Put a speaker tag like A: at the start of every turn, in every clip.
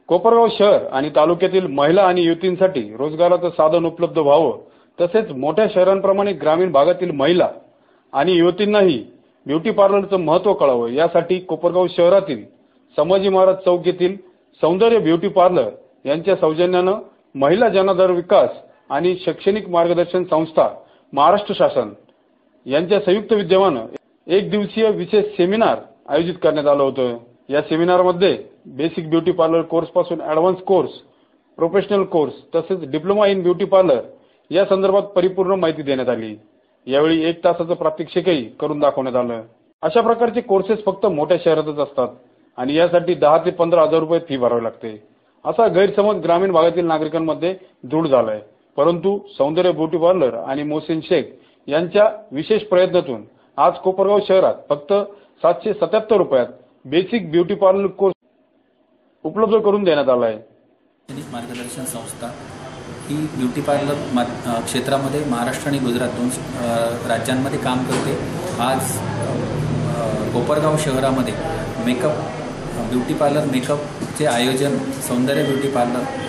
A: कोपरगाव शहर आणि तालुक्यातील महिला आणि युवतींसाठी रोजगाराचं साधन उपलब्ध व्हावं, तसेच मोठ्या शहरांप्रमाणे ग्रामीण भागातील महिला आणि युवतींनाही ब्युटी पार्लरचं महत्त्व कळावं, यासाठी कोपरगाव शहरातील संभाजी महाराज चौक येथील सौंदर्य ब्युटी पार्लर यांच्या सौजन्यानं महिला जनाधार विकास आणि शैक्षणिक मार्गदर्शन संस्था महाराष्ट्र शासन यांच्या संयुक्त विद्यमानं एक दिवसीय विशेष सेमिनार आयोजित करण्यात आलं होतं। या सेमिनारमध्ये बेसिक ब्युटी पार्लर कोर्स पासून ॲडव्हान्स कोर्स, प्रोफेशनल कोर्स तसेच डिप्लोमा इन ब्युटी पार्लर या संदर्भात परिपूर्ण माहिती देण्यात आली। यावेळी 1 तासाचं प्रात्यक्षिकही करून दाखवण्यात आलं। अशा प्रकारचे कोर्सेस फक्त मोठ्या शहरातच असतात आणि यासाठी 10 ते 15 हजार रुपये फी भरावी लागते, असा गैरसमज ग्रामीण भागातील नागरिकांमध्ये दृढ झालाय। परंतु सौंदर्य ब्युटी पार्लर आणि मोहसिन शेख यांच्या विशेष प्रयत्नातून आज कोपरगाव शहरात फक्त 777 रुपयात बेसिक ब्युटी पार्लर कोर्स उपलब्ध करून देण्यात आला आहे।
B: मार्गदर्शन संस्था ही ब्युटी पार्लर क्षेत्रामध्ये महाराष्ट्र आणि गुजरात दोन राज्यांमध्ये काम करते। आज कोपरगाव शहरामध्ये मेकअप ब्युटी पार्लर मेकअपचे आयोजन सौंदर्य ब्युटी पार्लर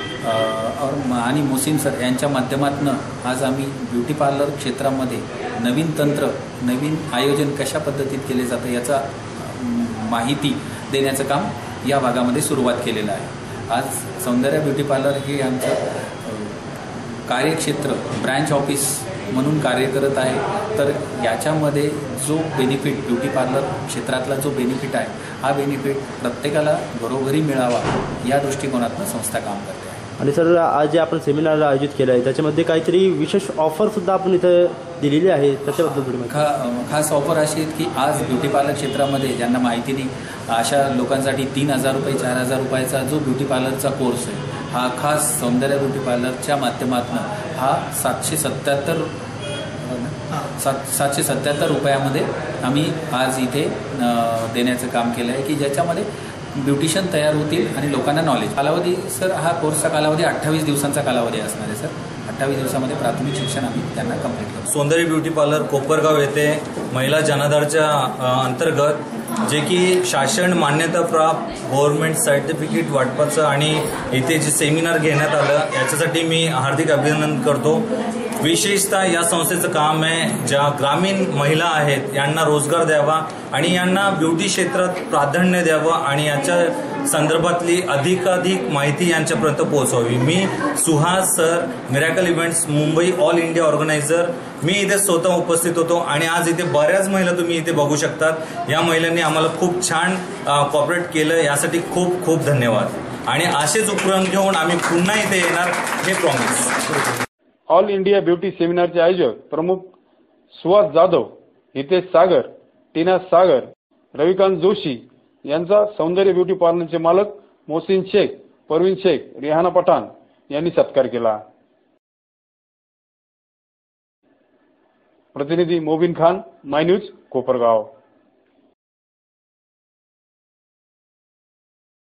B: आणि मोहसिन सर यांच्या माध्यमातून आज आम्ही ब्युटी पार्लर क्षेत्रामध्ये नवीन तंत्र, नवीन आयोजन कशा पद्धतीत केले जातं याचा माहिती देण्याचं काम या भागामध्ये सुरुवात केलेलं आहे। आज सौंदर्य ब्युटी पार्लर हे आमचं कार्यक्षेत्र ब्रँच ऑफिस म्हणून कार्य करत आहे। तर याच्यामध्ये जो बेनिफिट ब्युटी पार्लर क्षेत्रातला जो बेनिफिट आहे, हा बेनिफिट प्रत्येकाला घरोघरी मिळावा या दृष्टिकोनातून संस्था काम करते आहे।
C: आणि सर, आज जे आपण सेमिनार आयोजित केलं आहे त्याच्यामध्ये काहीतरी विशेष ऑफर सुद्धा आपण इथं दिलेली आहे, त्याच्याबद्दल थोडी माहिती।
B: खास ऑफर अशी आहेत की आज ब्युटी पार्लर क्षेत्रामध्ये ज्यांना माहिती नाही अशा लोकांसाठी 3000 रुपये 4000 रुपयाचा जो ब्युटी पार्लरचा कोर्स आहे, हा खास सौंदर्य ब्युटी पार्लरच्या माध्यमातून हा 777 रुपयामध्ये आम्ही आज इथे देण्याचं काम केलं आहे की ज्याच्यामध्ये ब्युटिशियन तयार होतील आणि लोकांना नॉलेज। कालावधी सर, हा कोर्सचा कालावधी 28 दिवसांचा कालावधी असणार आहे सर। 28 दिवसामध्ये प्राथमिक शिक्षण आम्ही त्यांना कंप्लीट करतो।
D: सौंदर्य ब्युटी पार्लर कोपरगाव येथे महिला जनाधारच्या अंतर्गत जे की शासन मान्यताप्राप्त गव्हर्नमेंट सर्टिफिकेट वाटपाचं आणि इथे जे सेमिनार घेण्यात आलं याच्यासाठी मी हार्दिक अभिनंदन करतो। विशेषतः या संस्थेचं काम आहे ज्या ग्रामीण महिला आहेत यांना रोजगार द्यावा आणि यांना ब्युटी क्षेत्रात प्राधान्य द्यावं आणि याच्या संदर्भातली अधिकाधिक माहिती यांच्यापर्यंत पोहोचवावी। मी Suhas sir, miracle events Mumbai all India organiser, मी इथे स्वतः उपस्थित होतो आणि आज इथे बऱ्याच महिला तुम्ही इथे बघू शकतात। या महिलांनी आम्हाला खूप छान कॉपरेट केलं, यासाठी खूप खूप धन्यवाद आणि असेच उपक्रम घेऊन आम्ही पुन्हा इथे येणार हे प्रॉमिस।
A: ऑल इंडिया ब्युटी सेमिनारचे आयोजक प्रमुख सुहास जाधव, हितेश सागर, टीना सागर, रविकांत जोशी यांचा सौंदर्य ब्युटी पार्लरचे मालक मोहसिन शेख, परवीन शेख, रिहाना पठाण यांनी सत्कार केला। प्रतिनिधी मोबिन खान, माय न्यूज, कोपरगाव।